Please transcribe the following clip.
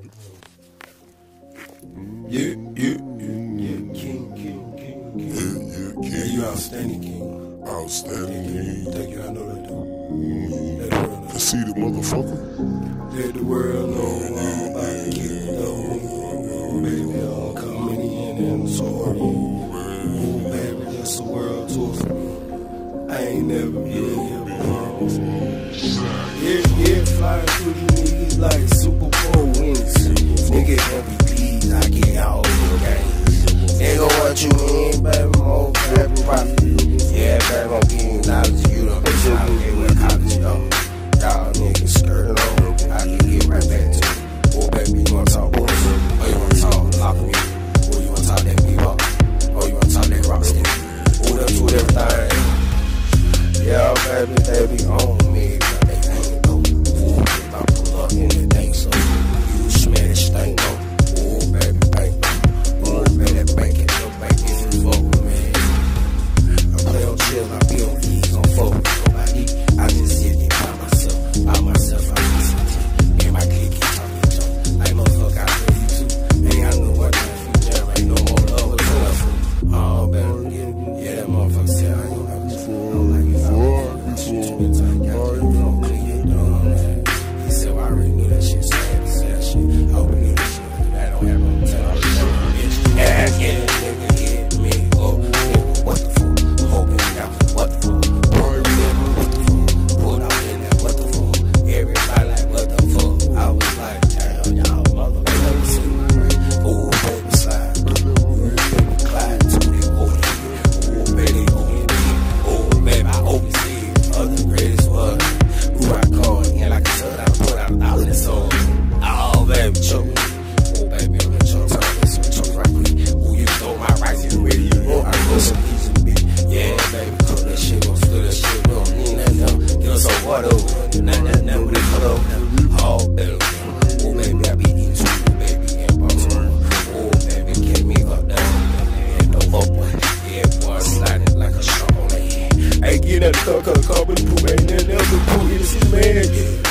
Yeah, king. Yeah, you outstanding king. Outstanding king. Thank you, I know that too. Conceited motherfucker. Let the world know I'm about to get it though. Baby, I'm coming in and I'm sorry. Ooh, baby, that's a world tour for me. I ain't never been here before. Yeah, flying through these niggas like Super Bowl wins. Nigga MVPs, I get all the games. Nigga, what you mean, baby? More baby, profit. Yeah, baby, I'm getting knowledge. You don't bitch, I don't get where college go. Y'all niggas skirting over. I can get right back to you. Oh, baby, you wanna talk bullshit? Oh, you wanna talk lock me? Oh, you wanna talk that bebop? Oh, you wanna talk that rock stick? Oh, them two everything. Yeah, baby, they be on me, but they ain't know. Ooh, if I pull up in the thing, so you smash thing, though. Ooh, baby, bank, ooh, baby, bank it, no bank it, fuck with me. I play on chill, I be on ease, on focus, nobody. I just sit here by myself, I listen to and my kid keep talking to like, motherfucker, I love you too. Ain't I know what that future, ain't no more love with love. Oh, better get it, yeah, that motherfucker said, I ain't gonna have to fool, like you. He said, well, I already knew that shit, so I had to say that shit. I hope you knew that shit, that don't happen. I'm telling you, bitch. Yeah, nigga, hit me up. Nigga, what the fuck? Hoping you got what the fuck? What the fuck? Put out in there, what the fuck? Everybody like, what the fuck? I was like, damn, y'all motherfuckers see my brain. Ooh, baby, slide. Ooh, baby, glide to that OD. Ooh, baby, OD. Ooh, baby, I always see the greatest one. Who I call and like I said, I put out all of this song. Oh, baby, choke. Oh, baby, I'm gonna choke. Choke right quick. Ooh, you stole my rights, you ready? You know I know some piece of me. Yeah, baby, cook that shit, gon' steal that shit, gon' need that now. Give us some water, now, with it cut over now. Oh, baby, oh, baby, I be eating too, baby, and boss on. Oh, baby, get me up down. And no more, boy. Yeah, boy, sliding like a shark on that head. Hey, get that car, cause the car with the poop ain't that never poop. It's his man, yeah.